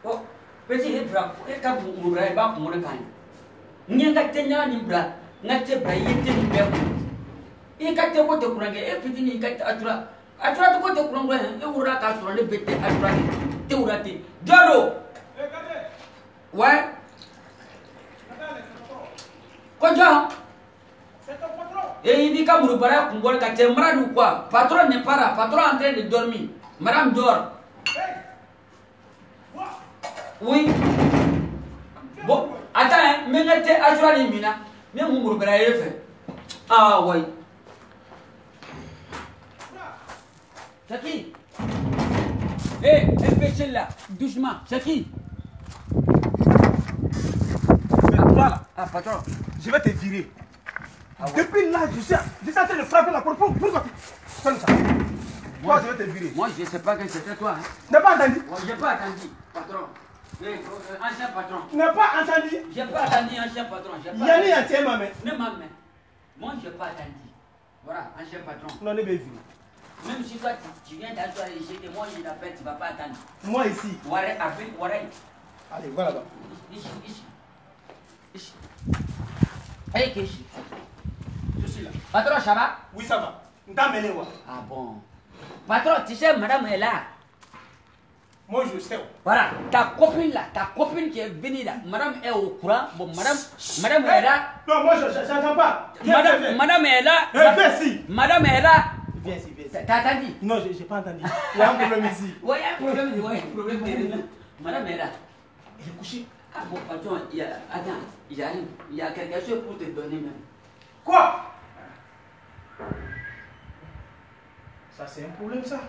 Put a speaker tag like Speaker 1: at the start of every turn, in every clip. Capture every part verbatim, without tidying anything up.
Speaker 1: Oh, petit et bras, et quand vous m'ouvrez pas pour le gain. N'y a qu'à tenir ni bras, n'a pas payé ni bien. Et quand tu as de courant, et petit ni qu'à atura. Atura de côté courant, et vous ratez sur le bête à atura. Tu vous ratez. Diallo! Ouais? Quoi, Jean? Et il dit qu'à vous barrer pour voir qu'à Tembra ou quoi? Patron n'est pas là, patron en train de dormir. Madame dort. Oui. Bon, attends, mais n'était à les mina. Mais vous me fait. Ah, oui. C'est qui? Hé, empêchez là, doucement. C'est qui?
Speaker 2: Voilà.
Speaker 1: Ah, patron.
Speaker 2: Je vais te virer.
Speaker 1: Ah, ouais.
Speaker 2: Depuis là, je suis, je suis en train de frapper la porte. Pourquoi? Comme ça. Moi, je vais te virer.
Speaker 1: Moi, je ne sais pas que c'était toi. Hein.
Speaker 2: Tu n'as pas entendu?
Speaker 1: Je n'ai pas attendu, patron. Eh, euh, ancien patron.
Speaker 2: Tu n'as pas entendu?
Speaker 1: Je n'ai pas attendu, ancien patron.
Speaker 2: Yanni, il y a tiens, maman.
Speaker 1: Ne m'en mets. Moi, je n'ai pas attendu. Voilà, ancien patron.
Speaker 2: Non, ne me virer.
Speaker 1: Même si toi, tu, tu viens d'asseoir et jeter, moi, je t'appelle, tu ne vas pas attendre.
Speaker 2: Moi ici.
Speaker 1: Waré, appelle, Waré.
Speaker 2: Allez, voilà là.
Speaker 1: Ici, ici. Ici. Allez, ici.
Speaker 2: Je suis là.
Speaker 1: Patron, ça va?
Speaker 2: Oui, ça va. On t'a mené, moi.
Speaker 1: Ah bon. Patron, tu sais, madame est là.
Speaker 2: Moi, je sais.
Speaker 1: Voilà, ta copine là, ta copine qui est venue là, madame est au courant. Bon, madame, madame est là.
Speaker 2: Non, moi, je n'entends pas. Viens,
Speaker 1: Madame,
Speaker 2: viens, viens.
Speaker 1: madame est là.
Speaker 2: Eh, viens ici.
Speaker 1: Madame est là.
Speaker 2: Viens ici, viens ici.
Speaker 1: T'as entendu?
Speaker 2: Non, je n'ai pas entendu. Il y a un problème ici.
Speaker 1: Oui, il y a un problème, oui, un problème terrible. Madame est là. Elle est couchée. Ah bon, patron, il y a, attends, il y a, il y a quelque chose pour te donner même.
Speaker 2: Quoi? Ça, c'est un problème, ça.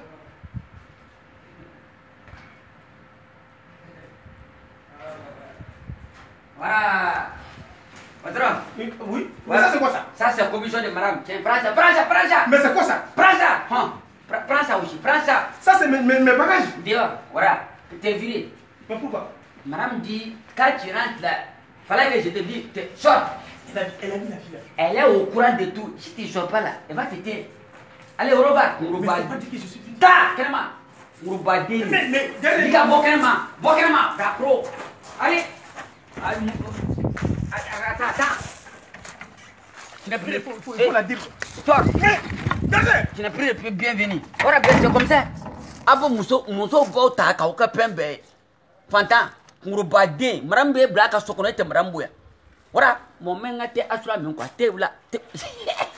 Speaker 1: Voilà. Patron.
Speaker 2: Oui, oui. Mais
Speaker 1: Voilà.
Speaker 2: ça, c'est quoi ça?
Speaker 1: Ça, c'est la commission de madame. Tiens, prends ça, prends ça, prends ça.
Speaker 2: Mais c'est quoi ça?
Speaker 1: Prends ça. Hein. Prends, prends ça aussi, prends ça.
Speaker 2: Ça, c'est mes, mes, mes bagages.
Speaker 1: Dehors, voilà. T'es viré.
Speaker 2: Mais pourquoi?
Speaker 1: Madame dit, quand tu rentres là, fallait que je te dise, sors.
Speaker 2: Elle a, elle a mis la fille là.
Speaker 1: Elle est au courant de tout. Si tu ne sors pas là, elle va te taire. Allez, au revoir.
Speaker 2: Mais tu n'as pas dit que je suis fille.
Speaker 1: Ta, carrément. Urubadini.
Speaker 2: Mais, mais, mais,
Speaker 1: Diga bokerma, bokerma, d'accord. Allez. Allez. Attends, attends. Tu n'as plus de...
Speaker 2: Il faut la dire.
Speaker 1: Sors.
Speaker 2: Mais, regardez.
Speaker 1: Tu n'as plus de bienvenue. Ora bien, c'est comme ça. Abo muso, muso go ta ka ka pembe. Fanta, urubadini. Marambe blaka sokonete marambuya. Ora, mo menga te asura min kwa te wala.